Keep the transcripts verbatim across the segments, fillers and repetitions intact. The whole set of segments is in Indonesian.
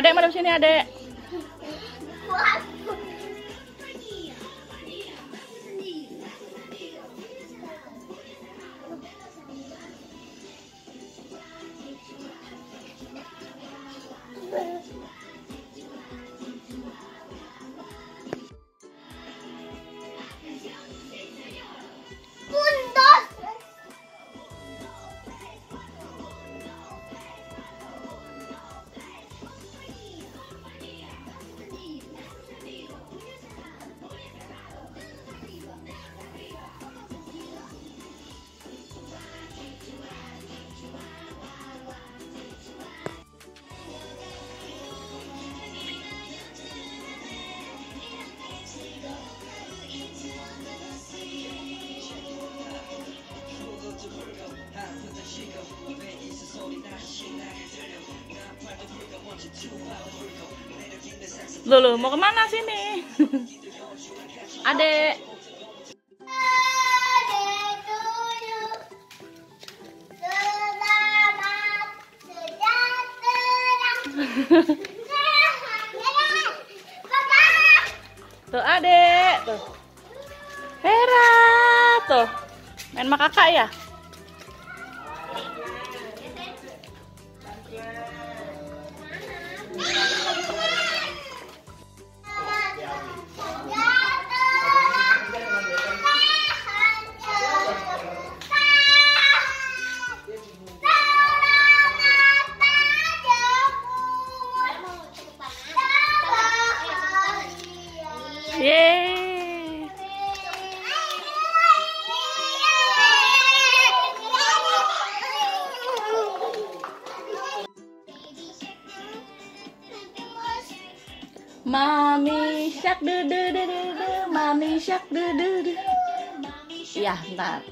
Adek madep sini, Adek. Loh, loh, mau kemana sini? Adek. Tuh adek, tuh. Vera, tuh. Main sama kakak ya? Yeay. Mami shark du du du du du, mami shark du du du. Ya, ntar.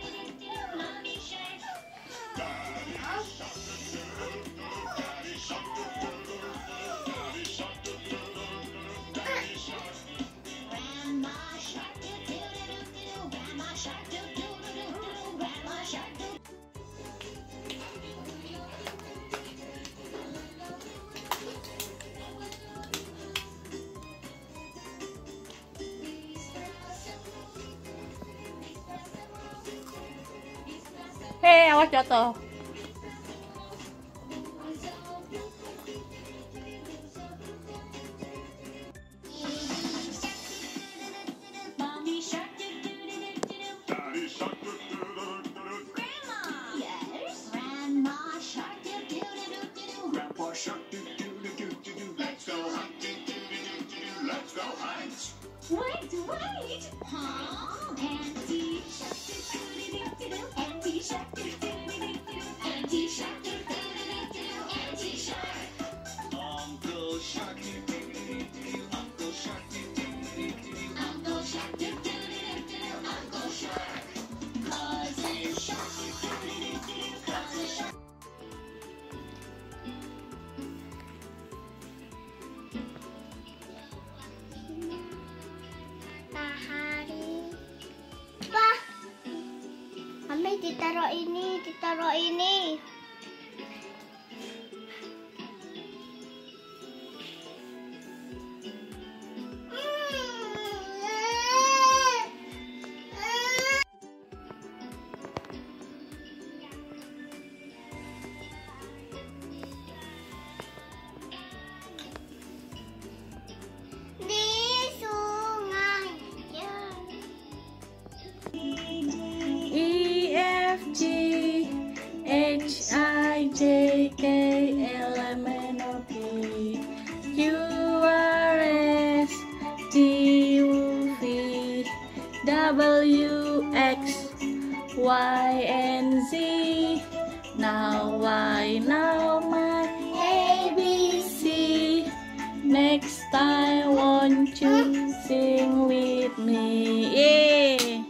Hei, awas jatuh. Wait, wait, huh? Auntie Auntie Shark, Auntie Shark, Auntie Shark, Uncle Shark, Uncle Shark, Uncle Shark, Uncle Shark, Cousin Shark, Cousin Shark. Mami, ditaruh ini, ditaruh ini. J K L M N O P Q R S T U V W X Y and Z. Now I know my A B C. Next time won't you sing with me? Yeah.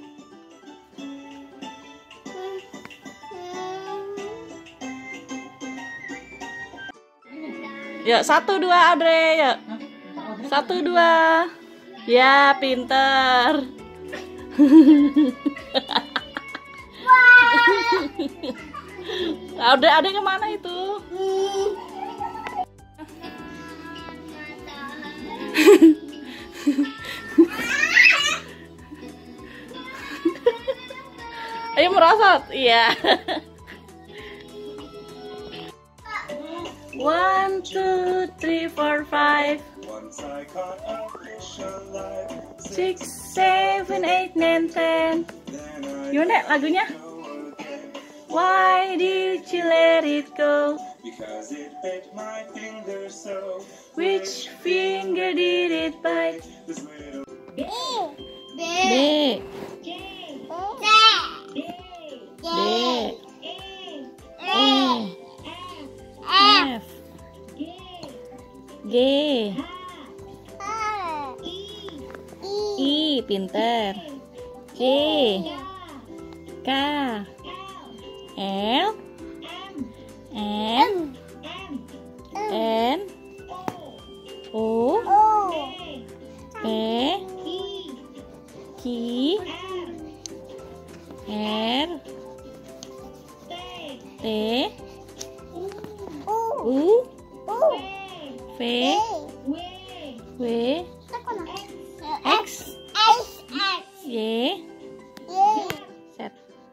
Ya, satu dua Audrey, ya. Satu dua. Ya, pinter. Audrey, Audrey kemana itu? Ayo merosot, iya. One, two, three, four, five, six, seven, eight, nine, ten. Gimana lagunya? Why did you let it go? Because it bit my finger so. Which finger did it bite? This little B. B, C. D, E. E, F, G, I, pinter. J, K, L, M, N, O, P, Q, R, T, U, V, W, X, Y, Z.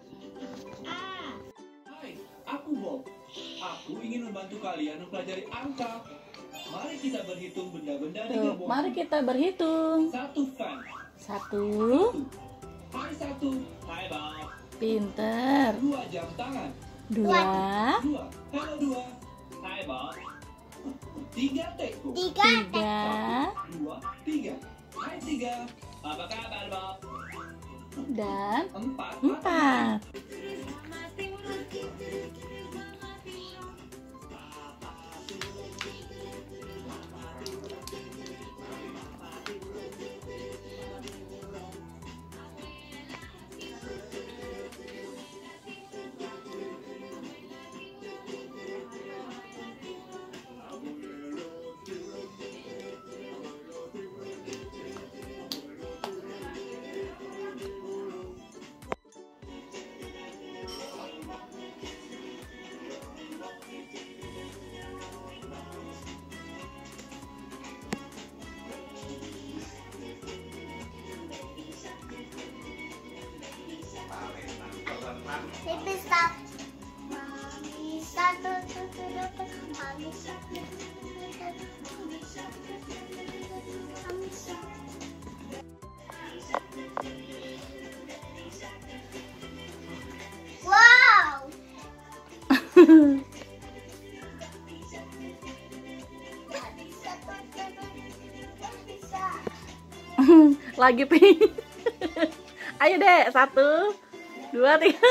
Hai, aku Bob. Aku ingin membantu kalian mempelajari angka. Mari kita berhitung benda-benda di Tuh, gerbong. mari kita berhitung. Satu fan. Satu, Hai satu. Hai Bob. pinter. Dua jam tangan. Dua, Dua. Halo dua. Hai Bob. Tiga teko. tiga, Dua, tiga. Hai tiga. Apa kabar Bob? dan Empat. empat. Baby stop. Mommy stop. Mommy stop. Mommy stop. Wow. Lagi ping. Ayo deh, satu, dua, tiga.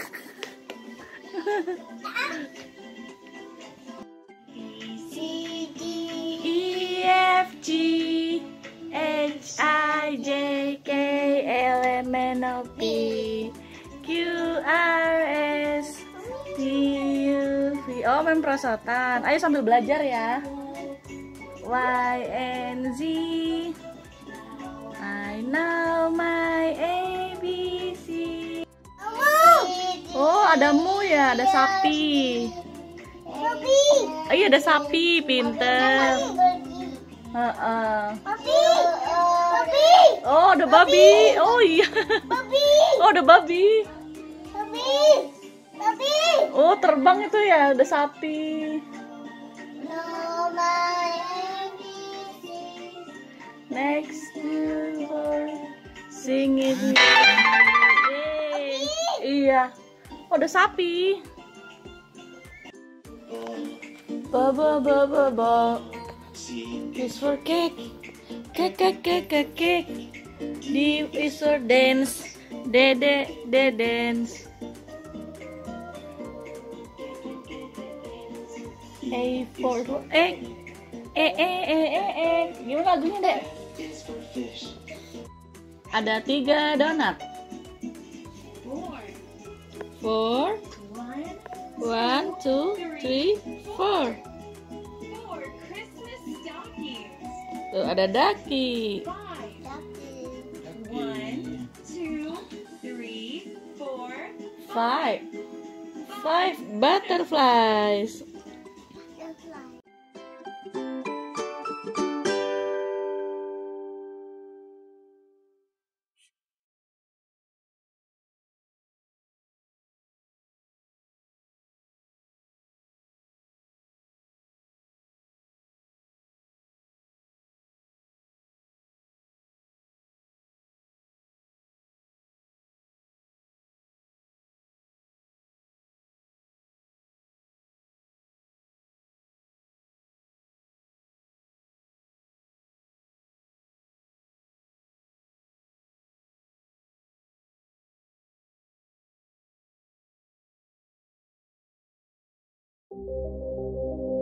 C D E, F, G, H, I, J, K, L, M, N, O, P, Q, R, S, T, U, V. Oh, main perosotan. Ayo sambil belajar ya. Y, N, Z. I know my A, B, C. Oh, ada mu ya, ada sapi. Bobby. Oh, iya ada sapi, pinter. Heeh. Bobby. Bobby. Oh, ada babi. Oh iya. Bobby. Oh, ada babi. Bobby. Bobby. Oh, terbang itu ya, ada sapi. No my A B C. Next to her, sing it. Yeay. Iya. Oh, ada sapi. Ba ba ba ba ba. Is for cake. Cake cake cake cake cake. D is for dance. D D D dance. A for egg. E e e e e. Gimana lagunya, Dek? Ada tiga donat. Four. One, two, three, four. Four Christmas stockings. Tuh ada daki. Five. One, two, three, four. Five. Five butterflies. Bye.